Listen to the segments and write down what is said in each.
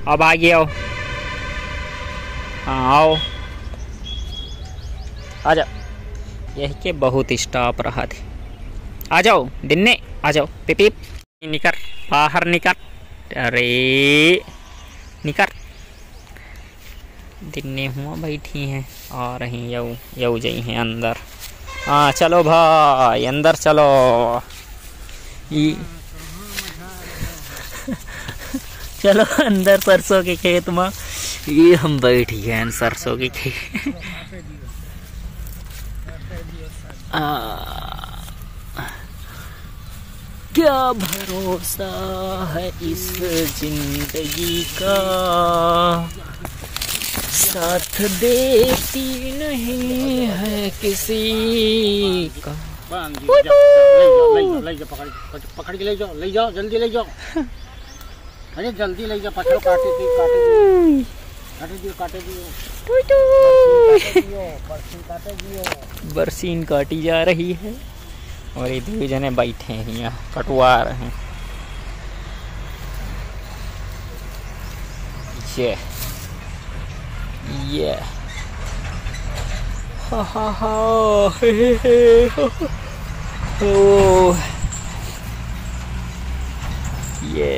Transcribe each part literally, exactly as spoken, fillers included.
अब आगे आओ। हाँ आओ, आ जाओ। यही के बहुत स्टॉप रहा थे। आ जाओ दिन्ने, आ जाओ। पिपीप निकर, बाहर निकर। अरे निकर। दिन्ने हुआ बैठी हैं, आ रही यऊ यऊ जई हैं अंदर। हाँ चलो भाई अंदर चलो। ये चलो अंदर सरसों के खेत में। ये हम बैठी हैं सरसों के खेत। आ, क्या भरोसा है इस जिंदगी का, साथ देती नहीं है किसी का। ले जाओ ले जाओ ले जाओ, पकड़ पकड़ के ले जाओ, ले जाओ जल्दी ले जाओ। अरे जल्दी ले जाओ, पकड़ो। काटे दी काटे दी काटे दियो काटे दियो बरसीन काटे दियो। बरसीन काटी जा रही है और ये दो जने बैठे हैं यहाँ कटवा रहे हैं। ये ये हा हा हा हे हे हे ओ ये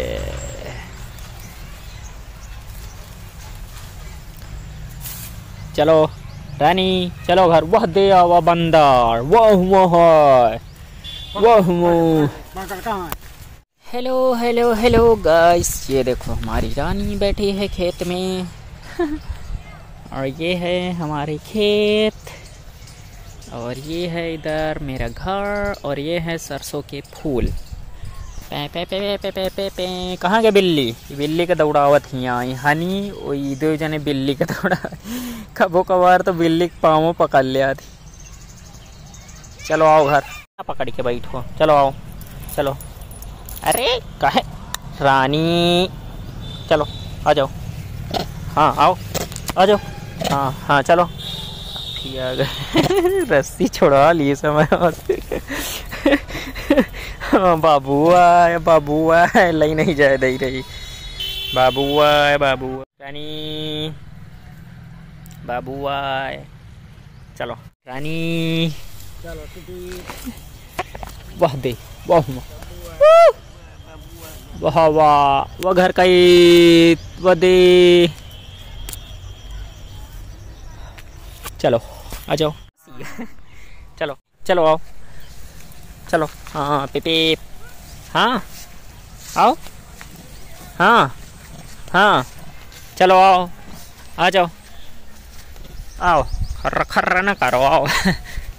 चलो रानी चलो घर। वह दे आवा बंदर, वह वह वह। हेलो हेलो हेलो गाइस, ये देखो हमारी रानी बैठी है खेत में। और ये है हमारे खेत, और ये है इधर मेरा घर, और ये है सरसों के फूल। पे पे पे पे पे पे पे कहाँ गए बिल्ली? बिल्ली का दौड़ावत ही आई हनी। वही दो जने बिल्ली का दौड़ा। कबो कबार तो बिल्ली पाँव पकड़ लिया थी। चलो आओ घर, पकड़ के बैठो। चलो आओ चलो। अरे कहे रानी, चलो आ जाओ। हाँ आओ आ जाओ। हाँ हाँ चलो। आ गए। रस्सी छोड़ा लिए समय। हाँ बाबू आए बाबू आए, लई नहीं जाए दे रही। बाबू आए बाबू रानी, बाबू आए। चलो रानी चलो वाह दे वाह वाह वाह वह घर का वह दे। चलो आ जाओ। चलो चलो आओ चलो। हाँ पिपी हाँ आओ। हाँ हाँ चलो आओ आ जाओ। आओ खर्र खर्र न करो आओ।